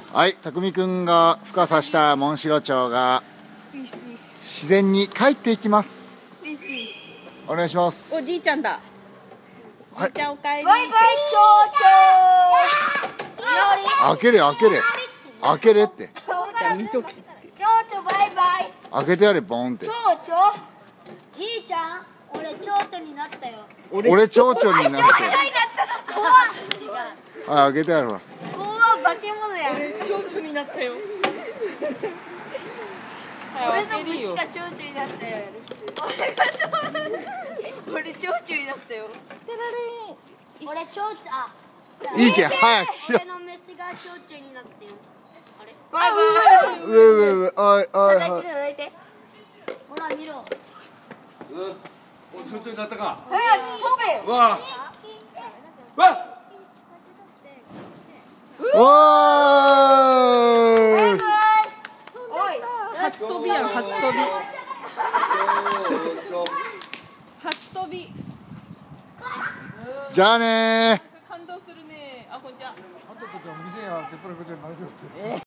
はい、たくみくんが孵化させたモンシロチョウが自然に帰っていきます。お願いします。 おじいちゃんだ。 はい、 じゃあおかえり。 バイバイチョウチョウ。 開けれ開けれ開けれって。 じゃあ見とけって。 チョウチョウバイバイ。 開けてやれボンって。 チョウチョウ。じいちゃん、俺チョウチョウになったよ。 俺チョウチョウになって。はい、開けてやるわ。 ここは化け物や。 蝶々になったよ。 俺の虫がチョウチョウになったよ。俺チョウチョウになったよ。俺チョウチョウ。 いいけ、早くしろ。 俺の虫がチョウチョウになってよ。あれ？ バイバイ。 上上上、おいおいおい。 叩いて。ほら見ろ。 お、ちょっとになったか。 早く飛べよ。 わあ。わあ。 おーい。 おい。 初飛びやん、初飛び。初飛び。 じゃあねー。 感動するね。あ、こんにちは。